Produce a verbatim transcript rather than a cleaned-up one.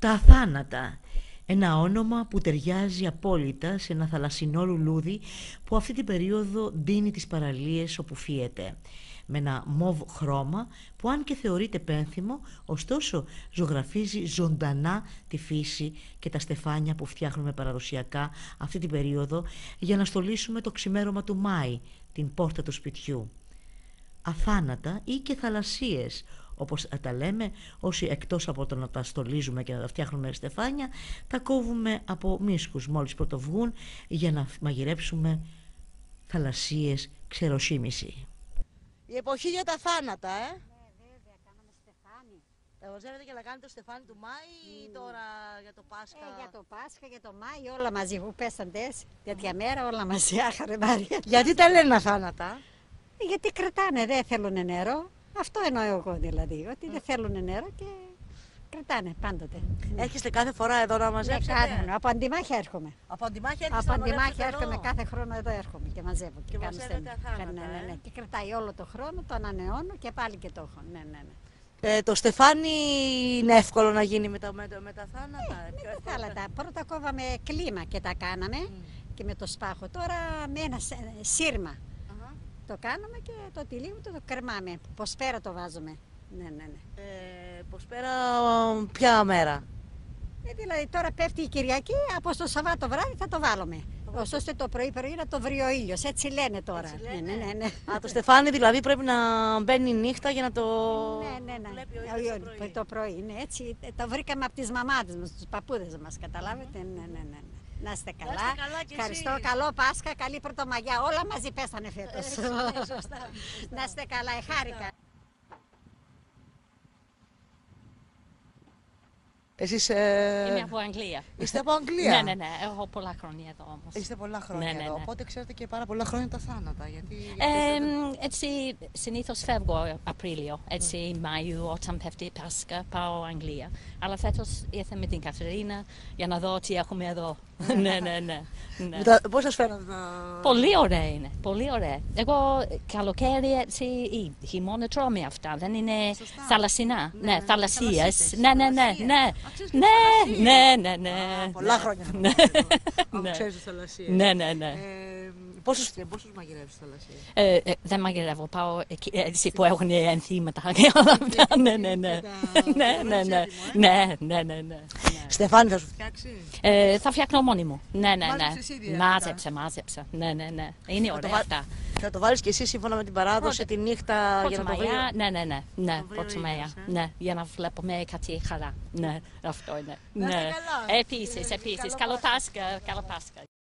Τα Αθάνατα. Ένα όνομα που ταιριάζει απόλυτα σε ένα θαλασσινό λουλούδι που αυτή την περίοδο ντύνει τις παραλίες όπου φύεται. Με ένα μοβ χρώμα που, αν και θεωρείται πένθυμο, ωστόσο ζωγραφίζει ζωντανά τη φύση και τα στεφάνια που φτιάχνουμε παραδοσιακά αυτή την περίοδο για να στολίσουμε το ξημέρωμα του Μάη, την πόρτα του σπιτιού. Αθάνατα ή και θαλασσίες, όπως τα λέμε όσοι, εκτός από το να τα στολίζουμε και να τα φτιάχνουμε στεφάνια, τα κόβουμε από μίσκους μόλις πρωτοβγούν για να μαγειρέψουμε θαλασσίες ξεροσίμιση. Η εποχή για τα θάνατα, ε! Ναι, βέβαια, κάναμε στεφάνι. Μαζεύετε και να κάνετε το στεφάνι του Μάη ή τώρα για το Πάσχα? Ε, για το Πάσχα, για το Μάη, όλα μαζί που πέσανε τέτοια μέρα, όλα μαζί, άχαρε Μαρία. Γιατί τα λένε αθάνατα? Ε, γιατί κρατάνε, δεν θέλουν νερό. Αυτό εννοώ εγώ δηλαδή, ότι δεν θέλουν νερό και κρατάνε πάντοτε. Έρχεστε κάθε φορά εδώ να μαζέψετε? Ναι, κάθε, από Αντιμάχια έρχομαι. Από Αντιμάχια έρχεστε Από να Αντιμάχια μαζέψετε έρχομαι εδώ? κάθε χρόνο, εδώ έρχομαι και μαζεύω. Και κάνω μαζεύετε στέμμα. αθάνατα, Ναι, ναι, ναι. ε? Και κρατάει όλο το χρόνο, το ανανεώνω και πάλι και το έχω. Ναι, ναι, ναι. Ε, το στεφάνι είναι εύκολο να γίνει με τα, με, με τα θάνατα? Ε, με τα θάλατα. Πρώτα κόβαμε κλίμα και τα κάναμε mm. και με το σπάχο. Τώρα με ένα σύρμα uh-huh. το κάνουμε και το τυλίγουμε, το, το κρεμάμε. Πως πέρα το βάζουμε. Ναι, ναι, ναι. Ε, πως πέρα ποια μέρα? Ε, δηλαδή τώρα πέφτει η Κυριακή, από το Σαββάτο βράδυ θα το βάλουμε. Ώστε το πρωί πρωί να το βρει ο ήλιος, έτσι λένε τώρα. Έτσι λένε. Ναι, ναι, ναι. Α, το στεφάνι δηλαδή πρέπει να μπαίνει νύχτα για να το ναι, ναι, ναι. βλέπει ο ήλιος το πρωί. Το πρωί, ναι, έτσι το βρήκαμε από τις μαμάδες μας, τους παππούδες μας, καταλάβετε. Mm-hmm. Ναι, ναι, ναι. Να είστε καλά. Να είστε καλά και ευχαριστώ, εσείς. Καλό Πάσχα, καλή Πρωτομαγιά, όλα μαζί πέσανε φέτος. Έτσι, ναι, σωστά. Να είστε καλά, εχάρηκα. Εσείς ε... Είμαι από Αγγλία. Είστε από Αγγλία? Ναι, ναι, ναι. Έχω πολλά χρόνια εδώ όμως. Είστε πολλά χρόνια ναι, ναι, ναι. εδώ, οπότε ξέρετε και πάρα πολλά χρόνια τα θάνατα. Γιατί, Ε, γιατί έτσι συνήθως φεύγω Απρίλιο, έτσι mm. Μάιο, όταν πέφτει η Πάσχα, πάω Αγγλία. Αλλά φέτος ήρθα με την Κατερίνα για να δω τι έχουμε εδώ. ναι, ναι, ναι. ναι. Τα, πώς σας φαίνονται τα... Πολύ ωραία είναι, πολύ ωραία. Εγώ καλοκαίρι έτσι ή χειμώνα τρώμε αυτά, δεν είναι Σωστά. θαλασσινά, ναι, ναι, ναι θαλασσίες. θαλασσίτες. Ναι, ναι, ναι, ναι. Ναι, ναι, ναι, ναι. Πολλά χρόνια θα ναι. πάω. Αν ξέρεις τις θαλασσίες. Ναι, ναι, ναι. Ε, πόσους, πόσους μαγειρεύεις θαλασσίες? Ε, ε, δεν μαγειρεύω, πάω εκεί, έτσι που έχουν ενθύματα και όλα αυτά. Ναι, ναι, ναι. Ναι, ναι, ναι. Ναι, ναι, ναι, ναι. Στεφάνι θα σου φτιάξει? Ε, θα φτιάχνω μόνη μου. Ναι, ναι, ναι. Μάζεψες ήδη, ε, Μάζεψα, μάζεψα. Ναι, ναι, ναι. Είναι ωραία αυτά. Θα το βάλεις και εσύ σύμφωνα με την παράδοση τη νύχτα για να το βρει? Ναι, ναι, ναι. Ναι, Πρωτομαγιά. Ναι, για να βλέπουμε κάτι χαρά. Ναι, αυτό είναι. Να είστε Ναι. καλά. Επίσης, επίσης. Καλό Πάσχα, καλό Πάσχα.